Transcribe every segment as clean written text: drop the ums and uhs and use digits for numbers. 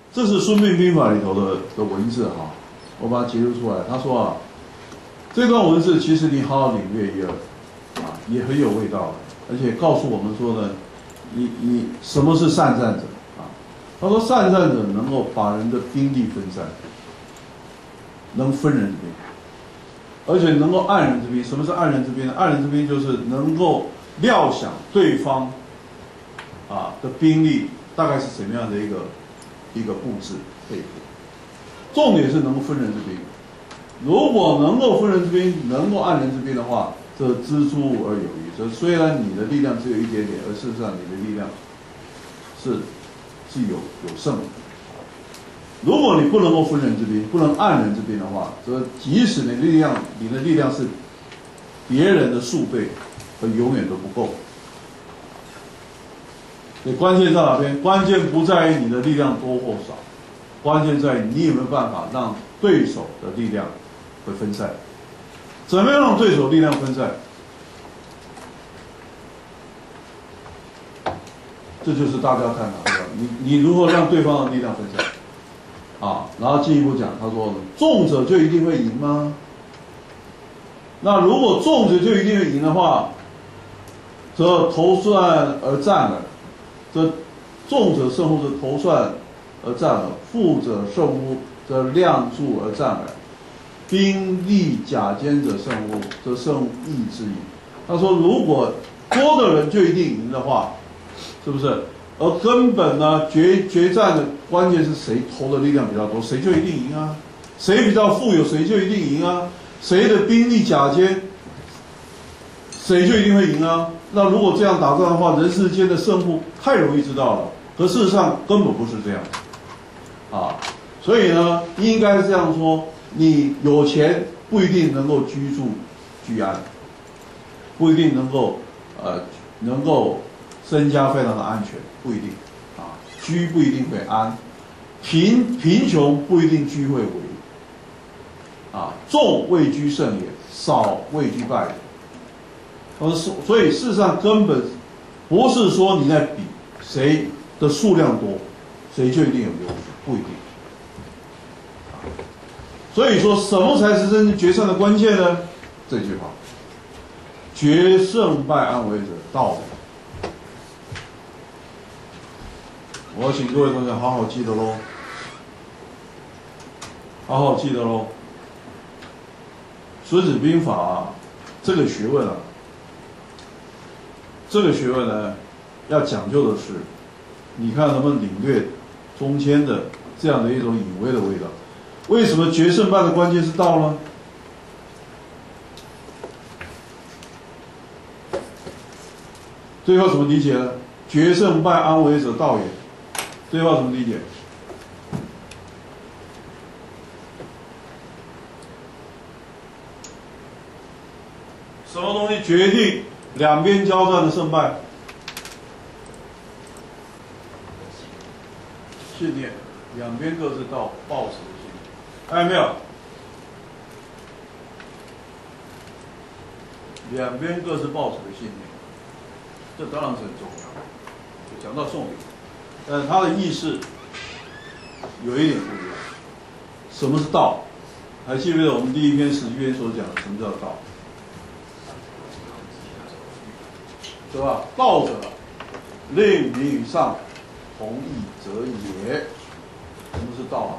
这是《孙膑兵法》里头的文字哈，我把它截录出来。他说啊，这段文字其实你好好领略一二啊，也很有味道，而且告诉我们说呢，你什么是善战者啊？他说善战者能够把人的兵力分散，能分人之兵，而且能够按人之兵。什么是按人之兵呢？按人之兵就是能够料想对方的兵力大概是怎么样的一个布置配合。重点是能够分人之兵。如果能够分人之兵，能够按人之兵的话，这知足而有余。这虽然你的力量只有一点点，而事实上你的力量是有剩的。如果你不能够分人之兵，不能按人之兵的话，则即使你的力量是别人的数倍，永远都不够。所以关键在哪边？关键不在于你的力量多或少，关键在于你有没有办法让对手的力量会分散。怎么样让对手力量分散？这就是大家探讨的，你如何让对方的力量分散？然后进一步讲，他说重者就一定会赢吗？那如果重者就一定会赢的话，则投算而战耳。则重者胜乎，则投算而战耳；负者胜乎，则量助而战耳。兵力甲坚者胜乎，则胜义之矣。他说，如果多的人就一定赢的话，是不是？而根本呢，决战的关键是谁投的力量比较多，谁就一定赢啊；谁比较富有，谁就一定赢啊；谁的兵力甲坚，谁就一定会赢啊。那如果这样打仗的话，人世间的胜负太容易知道了。可事实上根本不是这样所以呢，应该这样说：你有钱不一定能够居安，不一定能够身家非常的安全，不一定居不一定会安，贫穷不一定居会危众位居胜也，少位居败也。所以事实上根本不是说你在比谁的数量多，谁就一定有优势，不一定。所以说，什么才是真正决胜的关键呢？这句话：决胜败安危者，道也。我要请各位同学好好记得喽，好好记得喽。《孙子兵法》这个学问呢，要讲究的是，你看能不能领略中间的这样的一种隐微的味道。为什么决胜败的关键是道呢？这句话怎么理解呢？决胜败安危者，道也。这句话怎么理解？什么东西决定两边交战的胜败？信念，两边各自抱持的信念，看见没有？两边各自抱持的信念，这当然是很重要。讲到重点，但是它的意思有一点不一样。什么是道？还记不记得我们第一篇实际篇所讲的什么叫道？对吧？道者，令民与上同义者也。什么是道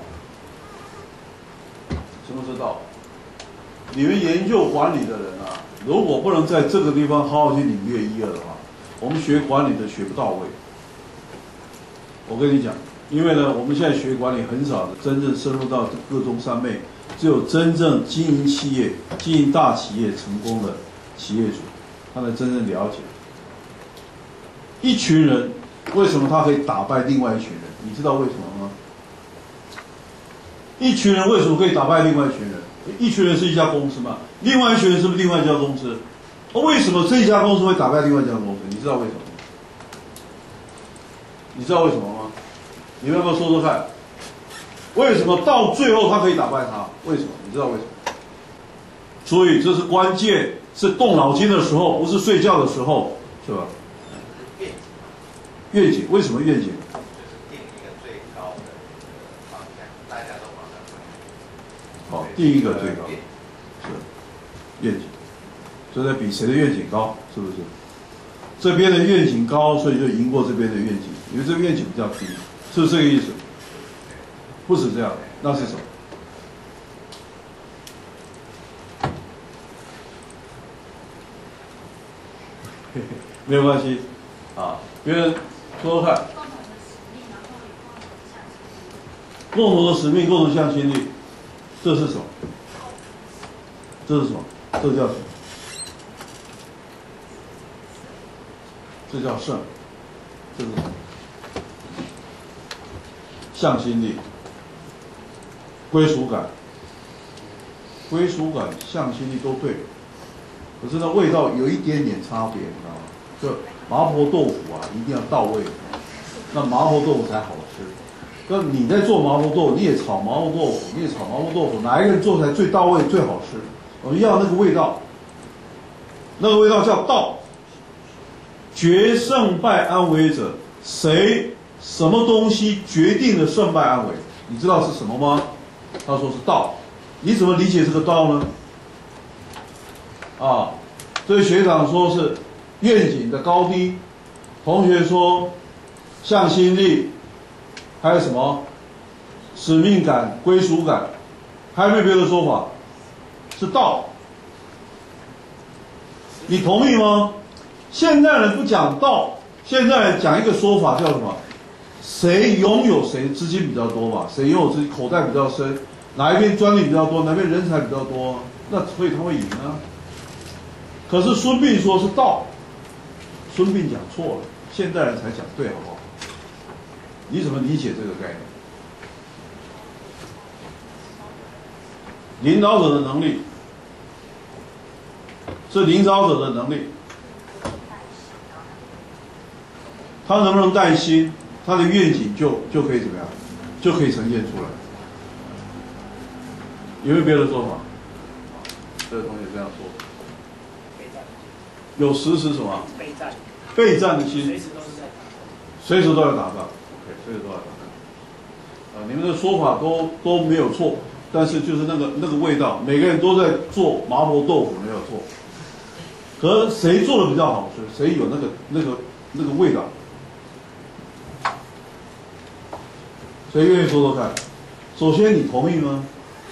什么是道？你们研究管理的人如果不能在这个地方好好去领略一二的话，我们学管理的学不到位。我跟你讲，因为呢，我们现在学管理很少真正深入到各中三昧，只有真正经营企业、经营大企业成功的企业主，他才真正了解。一群人为什么他可以打败另外一群人？你知道为什么吗？一群人为什么可以打败另外一群人？一群人是一家公司嘛，另外一群人是不是另外一家公司？为什么这一家公司会打败另外一家公司？你知道为什么吗？你知道为什么吗？你们要不要说说看？为什么到最后他可以打败他？为什么？你知道为什么？所以这是关键，是动脑筋的时候，不是睡觉的时候，是吧？愿景，为什么愿景？ 定一个最高的第一个最高，是愿景，这在比谁的愿景高，是不是？这边的愿景高，所以就赢过这边的愿景，因为这个愿景比较低，是不是这个意思？不是这样，那是什么？没有关系，啊，别人说说看。共同的使命，共同向心力，这是什么？这是什么？这叫什么？这叫胜。这是什么？向心力、归属感、归属感、向心力都对，可是呢，味道有一点点差别，你知道吗？就麻婆豆腐啊，一定要到位，那麻婆豆腐才好吃。那你在做麻婆豆腐，你也炒麻婆豆腐，你也炒麻婆豆腐，哪一个人做才最到位、最好吃？我们要那个味道，那个味道叫道。决胜败安危者，谁什么东西决定了胜败安危？你知道是什么吗？他说是道。你怎么理解这个道呢？啊，这位学长说是愿景的高低，同学说向心力。还有什么使命感、归属感？还有没有别的说法？是道。你同意吗？现在人不讲道，现在讲一个说法叫什么？谁拥有谁资金比较多嘛？谁拥有自己口袋比较深？哪一边专利比较多？哪边人才比较多？那所以他会赢啊。可是孙膑说是道，孙膑讲错了，现代人才讲对，好不好？你怎么理解这个概念？领导者的能力是领导者的能力，他能不能带心，他的愿景就可以怎么样，就可以呈现出来。有没有别的说法？这个同学这样说，有时什么？备战的心，随时都要打仗。随时都要打仗。你们的说法都没有错，但是就是那个味道，每个人都在做麻婆豆腐没有错。可是谁做的比较好吃，谁有那个味道？谁愿意说说看？首先，你同意吗？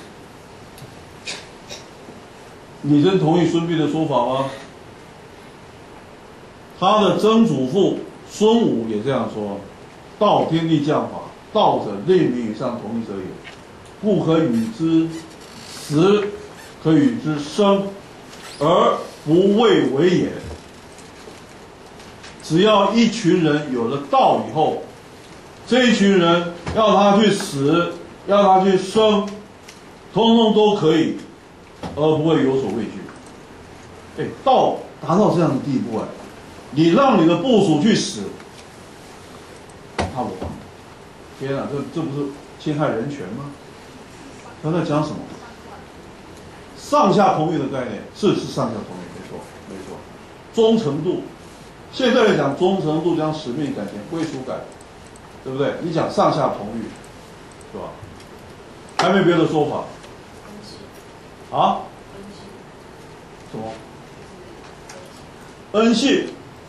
你真同意孙膑的说法吗？他的曾祖父孙武也这样说。道天地将法，道者令民以上同一者也，故可与之死，可与之生，而不畏为也。只要一群人有了道以后，这一群人要他去死，要他去生，通通都可以，而不会有所畏惧。道达到这样的地步，你让你的部属去死。他不管，天啊，这不是侵害人权吗？他在讲什么？上下同意的概念是上下同意，没错。忠诚度，现在来讲忠诚度讲使命感、讲归属感，对不对？你讲上下同意，是吧？还没别的说法？啊？什么？恩信。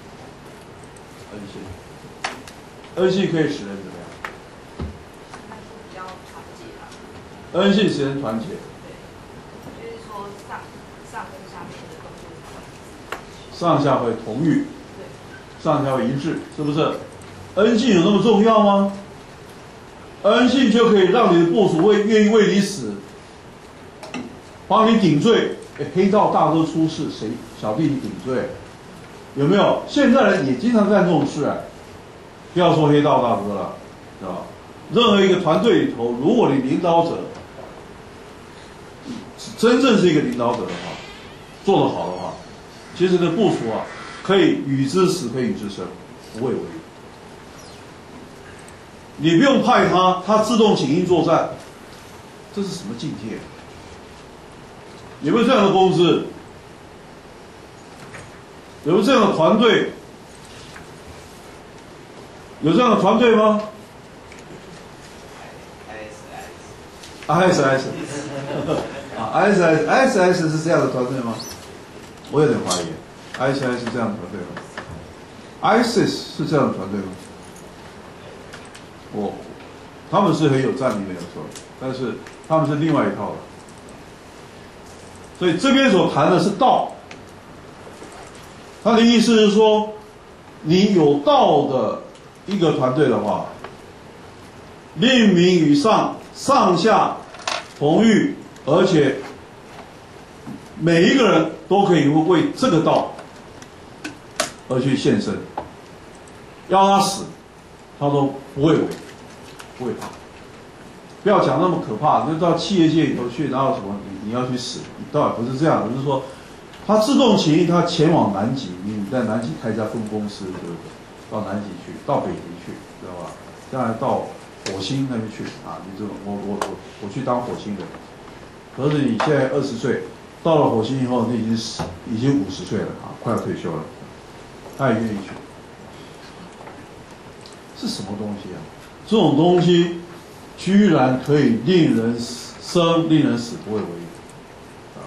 恩信可以使人怎么样？ 比较团结啊。 恩信使人团结。 对，就是说上跟下面的动作。 上下会同意。 对。 上下会一致，是不是？恩信有那么重要吗？恩信就可以让你的部属愿意为你死，帮你顶罪。黑道大哥出事，谁小弟你顶罪？有没有？现在人也经常干这种事。不要说黑道大哥了，知道吧？任何一个团队里头，如果你领导者真正是一个领导者的话，做得好的话，其实呢部署可以与之死，可以与之生，不会为豫。你不用派他自动请缨作战，这是什么境界？有没有这样的公司？有没有这样的团队？有这样的团队吗 ？ISS ISS 是这样的团队吗？我有点怀疑。ISS 是这样的团队吗 ？ISIS 是这样的团队吗？他们是很有战力没有错，但是他们是另外一套的。所以这边所谈的是道，他的意思是说，你有道的一个团队的话，令民与上下同欲，而且每一个人都可以为这个道而去献身，要他死，他都不会怕。不要讲那么可怕，就到企业界里头去，然后什么你要去死，倒也不是这样，就是说，他自动情义，他前往南极，你在南极开一家分公司，对不对？到南极去，到北极去，知道吧？将来到火星那边去啊！你这种，我去当火星人。可是你现在20岁，到了火星以后，你已经50岁了啊，快要退休了，他也愿意去。是什么东西啊？这种东西。居然可以令人生，令人死不会为矣。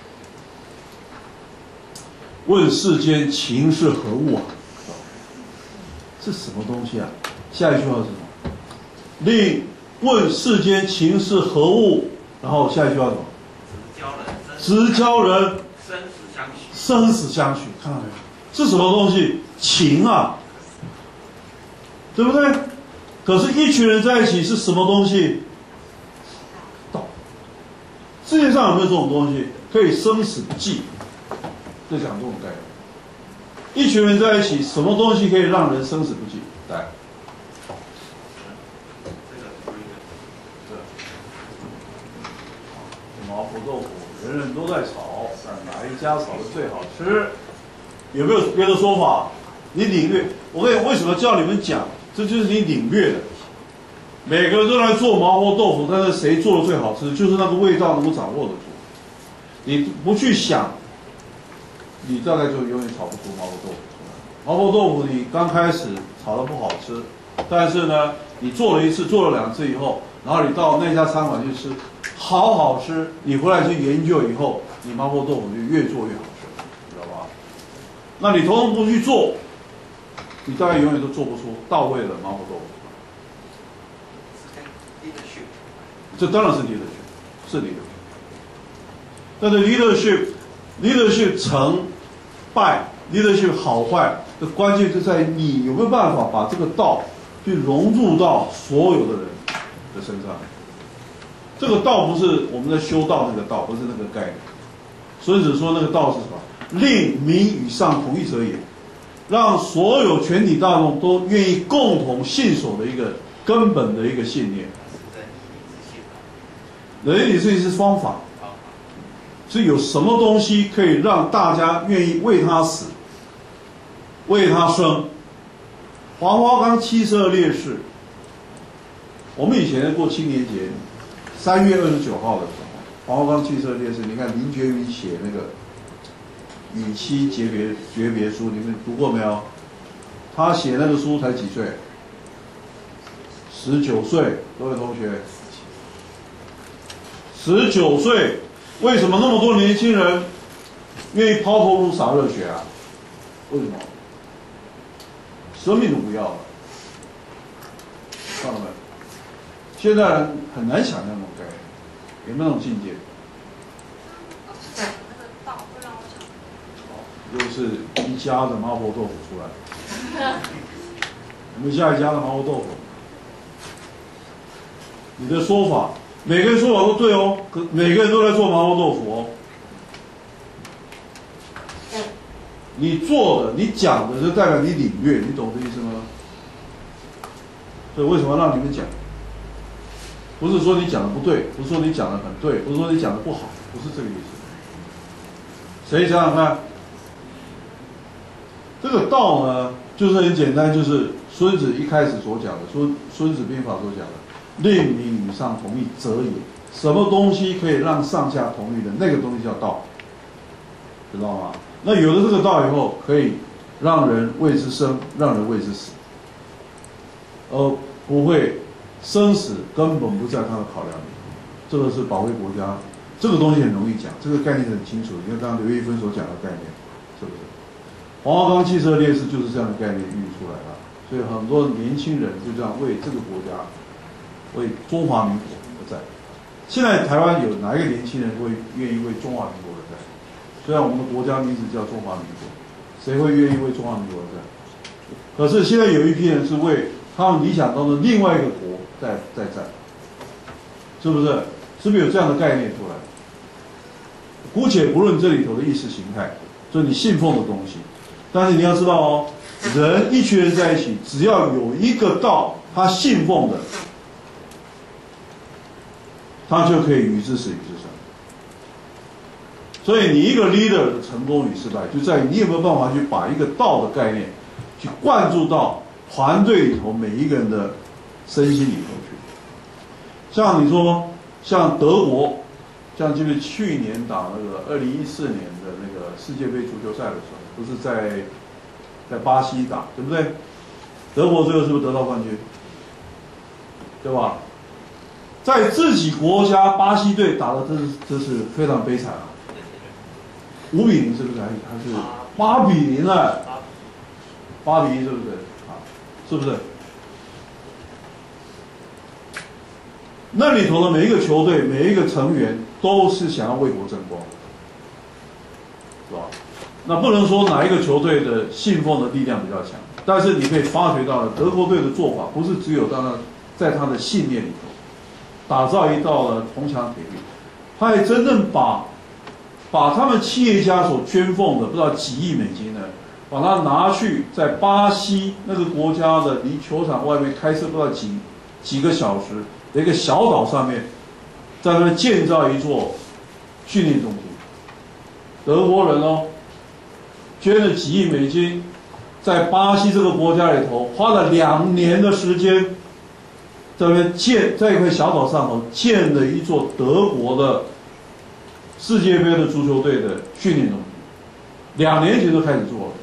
问世间情是何物啊？是什么东西啊？下一句话是什么？问世间情是何物？然后下一句话是什么？直教人生死相许。看到没有？是什么东西？情啊，对不对？可是，一群人在一起是什么东西？道。世界上有没有这种东西可以生死不计？就讲这种概念。一群人在一起，什么东西可以让人生死不计？来，麻婆豆腐，人人都在炒，但哪一家炒的最好吃？有没有别的说法？你领略，我跟你为什么叫你们讲？这就是你领略的，每个人都来做麻婆豆腐，但是谁做的最好吃，就是那个味道能够掌握得住。你不去想，你大概就永远炒不出麻婆豆腐出来。麻婆豆腐你刚开始炒的不好吃，但是呢，你做了1次、做了2次以后，然后你到那家餐馆去吃，好吃。你回来去研究以后，你麻婆豆腐就越做越好吃，知道吧？那你通通不去做。你大概永远都做不出到位的麻婆豆腐。这当然是 leadership， 是 leadership。但是 leadership 成败 ，leadership 好坏的关键就在于你有没有办法把这个道去融入到所有的人的身上。这个道不是我们在修道那个道，不是那个概念。孙子说那个道是什么？令民与上同一者也。让所有全体大众都愿意共同信守的一个根本的一个信念。仁义礼智信是方法，是有什么东西可以让大家愿意为他死，为他生。黄花岗72烈士，我们以前过青年节，3月29号的时候，黄花岗72烈士，你看林觉民写那个。与妻诀别书，你们读过没有？他写那个书才几岁？19岁，各位同学，19岁，为什么那么多年轻人愿意抛头颅洒热血啊？为什么？生命都不要了，看到没？现在人很难想象那种概念，有没有那种境界？又是一家的麻婆豆腐出来，我们下一家的麻婆豆腐。你的说法，每个人说法都对哦，可每个人都在做麻婆豆腐哦。你做的、你讲的，就代表你领略，你懂这意思吗？所以为什么让你们讲？不是说你讲的不对，不是说你讲的很对，不是说你讲的不好，不是这个意思。谁想想看？这个道呢，就是很简单，就是孙子一开始所讲的，孙子兵法所讲的，令民与上同意者也。什么东西可以让上下同意的，那个东西叫道，知道吗？那有了这个道以后，可以让人为之生，让人为之死，而不会生死根本不在他的考量里。这个是保卫国家这个东西很容易讲，这个概念很清楚。因为刚刚刘一芬所讲的概念，是不是？黄花岗汽车烈士就是这样的概念孕育出来的，所以很多年轻人就这样为这个国家、为中华民国而战。现在台湾有哪一个年轻人会愿意为中华民国而战？虽然我们的国家名字叫中华民国，谁会愿意为中华民国而战？可是现在有一批人是为他们理想中的另外一个国在战，是不是？是不是有这样的概念出来？姑且不论这里头的意识形态，就是你信奉的东西，但是你要知道哦，人一群人在一起，只要有一个道他信奉的，他就可以与之死与之生。所以你一个 leader 的成功与失败，就在于你有没有办法去把一个道的概念，去灌注到团队里头每一个人的身心里头去。像你说，像德国，像就是去年打那个2014年的那个世界杯足球赛的时候，不是在巴西打，对不对？德国最后是不是得到冠军？对吧？在自己国家巴西队打的真是非常悲惨啊！5-0是不是？还是8-0了？8-1是不是？啊，是不是？那里头的每一个球队、每一个成员都是想要为国争光，是吧？那不能说哪一个球队的信奉的力量比较强，但是你可以发觉到德国队的做法，不是只有在他的信念里头打造一道的铜墙铁壁，他也真正把他们企业家所捐奉的不知道几亿美金呢，把它拿去在巴西那个国家的离球场外面开车不知道几个小时的一个小岛上面，在那建造一座训练中心。德国人哦，捐了几亿美金，在巴西这个国家里头花了2年的时间，在那边在一块小岛上头建了一座德国的世界杯的足球队的训练中心，2年前就开始做了。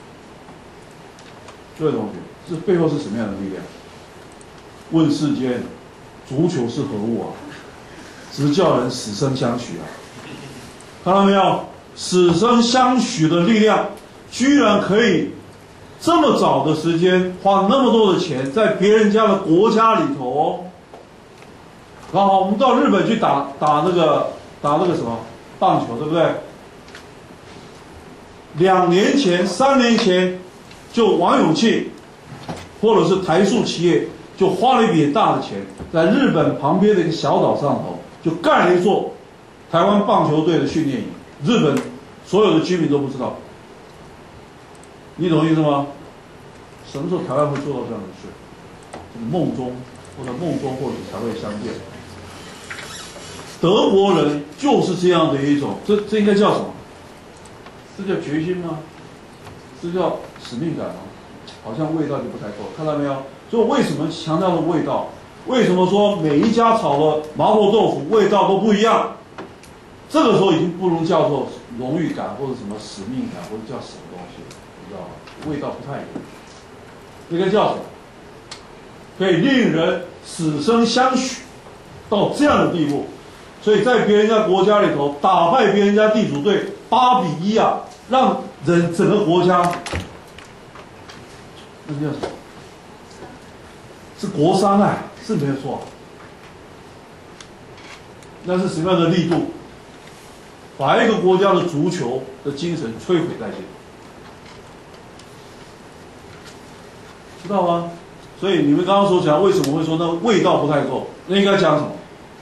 各位同学，这背后是什么样的力量？问世间，足球是何物啊？直叫人死生相许啊！看到没有？死生相许的力量，居然可以这么早的时间花那么多的钱在别人家的国家里头哦。然后我们到日本去打那个什么棒球，对不对？2年前、3年前，就王永庆或者是台塑企业就花了一笔大的钱，在日本旁边的一个小岛上头就盖了一座台湾棒球队的训练营，日本所有的居民都不知道。你懂意思吗？什么时候台湾会做到这样的事？梦中或许才会相见。德国人就是这样的一种，这应该叫什么？这叫决心吗？这叫使命感吗？好像味道就不太够，看到没有？所以为什么强调的味道？为什么说每一家炒的麻婆豆腐味道都不一样？这个时候已经不能叫做荣誉感或者什么使命感，或者叫什么东西，你知道吗？味道不太一样。这个叫什么？可以令人死生相许到这样的地步。所以在别人家国家里头打败别人家地主队8-1啊，让整个国家，那叫什么？是国殇啊，是没有错。那是什么样的力度？把一个国家的足球的精神摧毁殆尽，知道吗？所以你们刚刚所讲，为什么会说那味道不太够？那应该讲什么？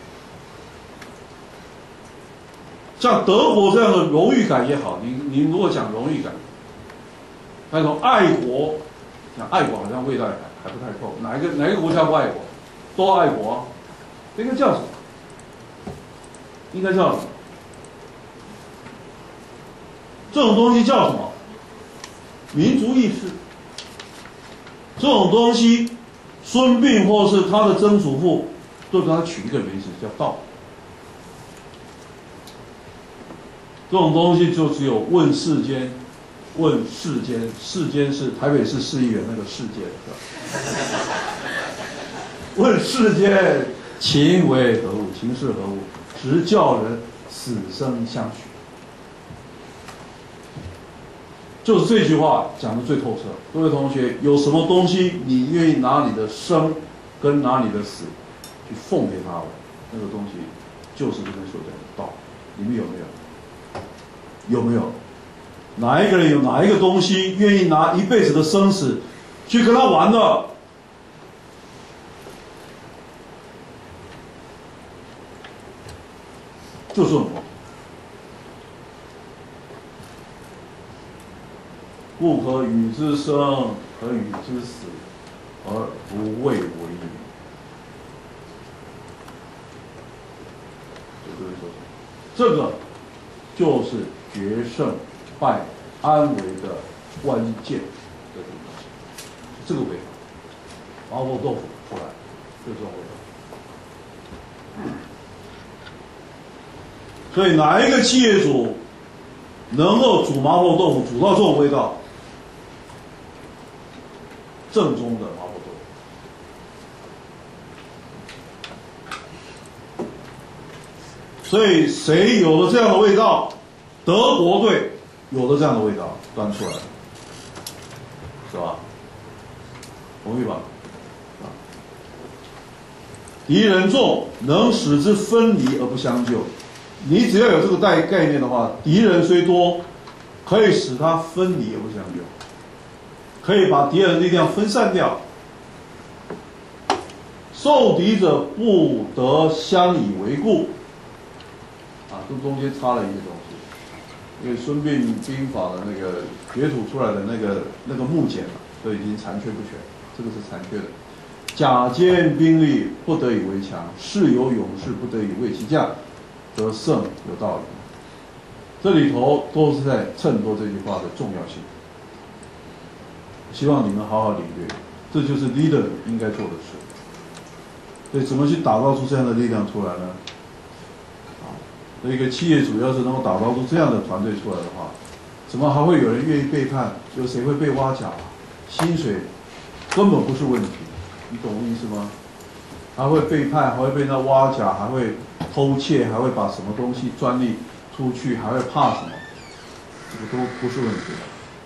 像德国这样的荣誉感也好，你如果讲荣誉感，那种爱国，讲爱国好像味道还不太够。哪一个国家不爱国？都爱国啊。应该叫什么？应该叫什么？这种东西叫什么？民族意识。这种东西，孙膑或是他的曾祖父，都给他取一个名字叫道。这种东西就只有问世间，世间是台北市市议员那个世间，问世间情为何物？情是何物？直叫人死生相许。就是这句话讲的最透彻。各位同学，有什么东西你愿意拿你的生跟拿你的死去奉给他的，那个东西就是这边所讲的道。你们有没有？有没有？哪一个人有哪一个东西愿意拿一辈子的生死去跟他玩的？就是我。故可与之生，可与之死，而不畏为矣。这个就是决胜败安危的关键的地方。这个味道，麻婆豆腐出来，就这种味道。所以哪一个企业主能够煮麻婆豆腐煮到这种味道？正宗的麻婆豆腐。所以谁有了这样的味道，德国队有了这样的味道端出来了，是吧？同意吧？敌人众，能使之分离而不相救。你只要有这个概念的话，敌人虽多，可以使他分离而不相救，可以把敌人的力量分散掉。受敌者不得相以为故。这中间插了一个东西，因为孙膑兵法的那个掘土出来的那个木简都已经残缺不全，这个是残缺的。甲坚兵力不得以为强，士有勇士不得以为其将，则胜有道理。这里头都是在衬托这句话的重要性。希望你们好好领略，这就是 leader 应该做的事。所以怎么去打造出这样的力量出来呢？一个企业主要是能够打造出这样的团队出来的话，怎么还会有人愿意背叛？有谁会被挖角？薪水根本不是问题，你懂我意思吗？还会背叛，还会被那挖角，还会偷窃，还会把什么东西专利出去，还会怕什么？这个都不是问题的。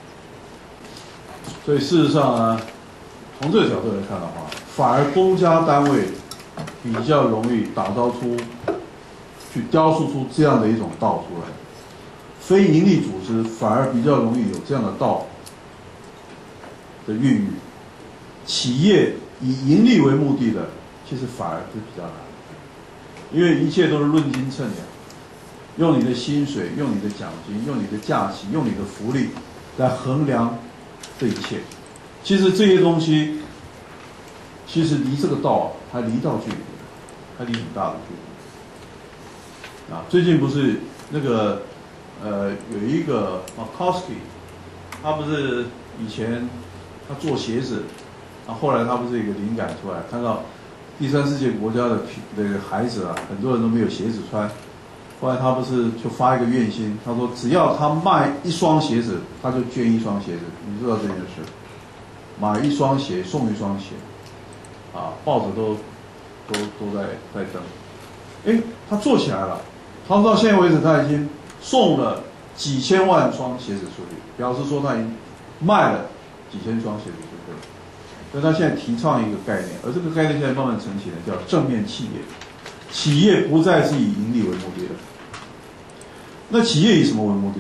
所以事实上呢，从这个角度来看的话，反而公家单位比较容易打造出、去雕塑出这样的一种道出来，非营利组织反而比较容易有这样的道的孕育。企业以盈利为目的的，其实反而是比较难，因为一切都是论斤称两，用你的薪水、用你的奖金、用你的假期、用你的福利来衡量这一切。其实这些东西，其实离这个道还离道距离，还离很大的距离。最近不是那个有一个 Markowski， 他不是以前他做鞋子，后来他不是有一个灵感出来，看到第三世界国家的那个孩子很多人都没有鞋子穿，后来他不是就发一个愿心，他说只要他卖一双鞋子，他就捐一双鞋子。你知道这件事？买一双鞋送一双鞋，报纸都在登。他做起来了。他到现在为止，他已经送了几千万双鞋子出去，表示说他已经卖了几千双鞋子出去了。所以他现在提倡一个概念，而这个概念现在慢慢成型了，叫正面企业。企业不再是以盈利为目的的。那企业以什么为目的？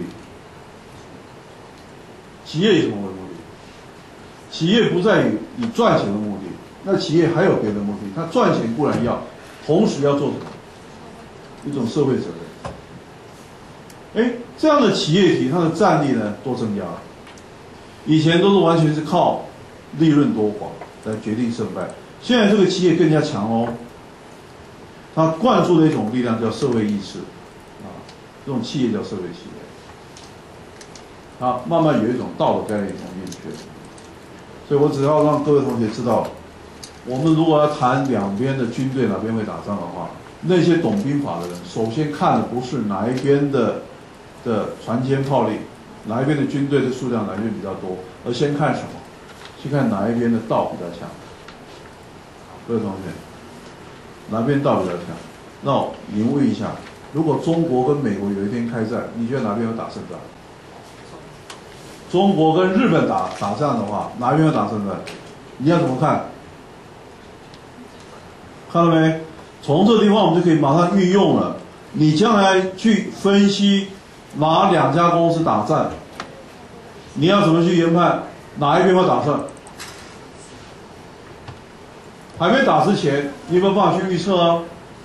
企业以什么为目的？企业不再以赚钱为目的，那企业还有别的目的。他赚钱固然要，同时要做什么？一种社会责任。这样的企业体，它的战力呢都增加了。以前都是完全是靠利润多寡来决定胜败，现在这个企业更加强哦。它灌输的一种力量叫社会意识，这种企业叫社会企业。慢慢有一种道德概念从进去。所以我只要让各位同学知道，我们如果要谈两边的军队哪边会打仗的话，那些懂兵法的人，首先看的不是哪一边的船坚炮利，哪一边的军队的数量哪一边比较多，而先看什么？去看哪一边的道比较强。各位同学，哪边道比较强？那你问一下， 如果中国跟美国有一天开战，你觉得哪边会打胜仗？中国跟日本打仗的话，哪边会打胜仗？你要怎么看？看到没？从这个地方我们就可以马上运用了。你将来去分析哪两家公司打战，你要怎么去研判哪一边会打胜？还没打之前，你有没有办法去预测啊？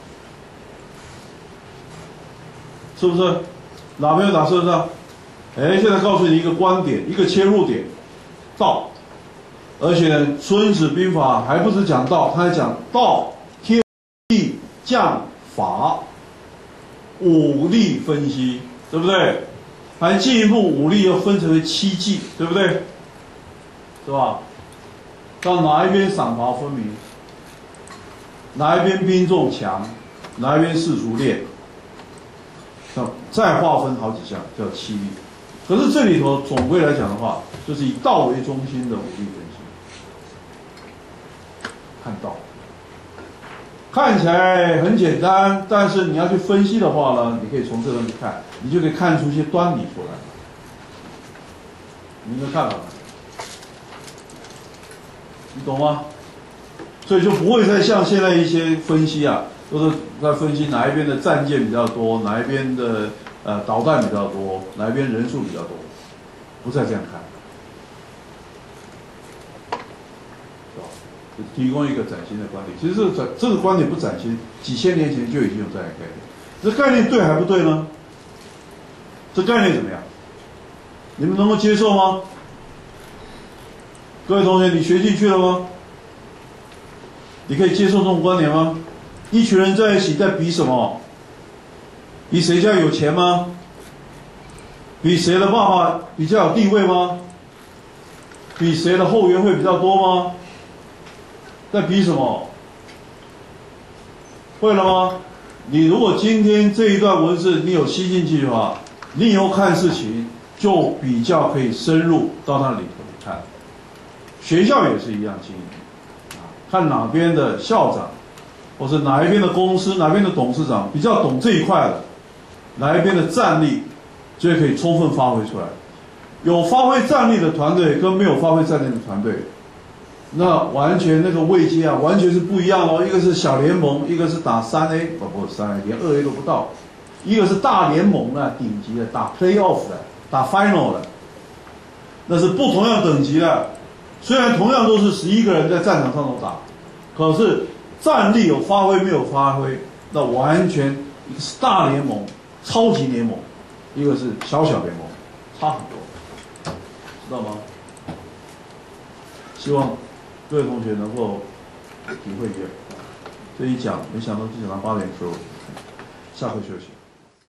是不是？哪边有打胜仗？哎，现在告诉你一个观点，一个切入点，道。而且呢，《孙子兵法》还不是讲道，他还讲道、天地、将、法，武力分析，对不对？还进一步武力又分成为7技，对不对？是吧？到哪一边赏罚分明？哪一边兵众强，哪一边士卒劣，再划分好几项，叫7力。可是这里头总归来讲的话，就是以道为中心的武力分析。看道，看起来很简单，但是你要去分析的话呢，你可以从这边去看，你就可以看出一些端倪出来。你有没有看到？你懂吗？所以就不会再像现在一些分析啊，都是在分析哪一边的战舰比较多，哪一边的导弹比较多，哪一边人数比较多，不再这样看，是吧？提供一个崭新的观点。其实这个观点不崭新，几千年前就已经有这样的概念。这概念对还不对呢？这概念怎么样？你们能够接受吗？各位同学，你学进去了吗？你可以接受这种观点吗？一群人在一起在比什么？比谁家有钱吗？比谁的爸爸比较有地位吗？比谁的后援会比较多吗？在比什么？会了吗？你如果今天这一段文字你有吸进去的话，你以后看事情就比较可以深入到那里头去看。学校也是一样经营。看哪边的校长，或是哪一边的公司、哪边的董事长比较懂这一块的，哪一边的战力，就可以充分发挥出来。有发挥战力的团队跟没有发挥战力的团队，那完全那个位阶啊，完全是不一样哦。一个是小联盟，一个是打3A，不3A，连2A 都不到；一个是大联盟的顶级的，打 playoff 的，打 final 的，那是不同样等级的。虽然同样都是11个人在战场上头打，可是战力有发挥没有发挥，那完全一个是大联盟、超级联盟，一个是小联盟，差很多，知道吗？希望各位同学能够体会一下。这一讲，没想到就讲到8点多，下课休息。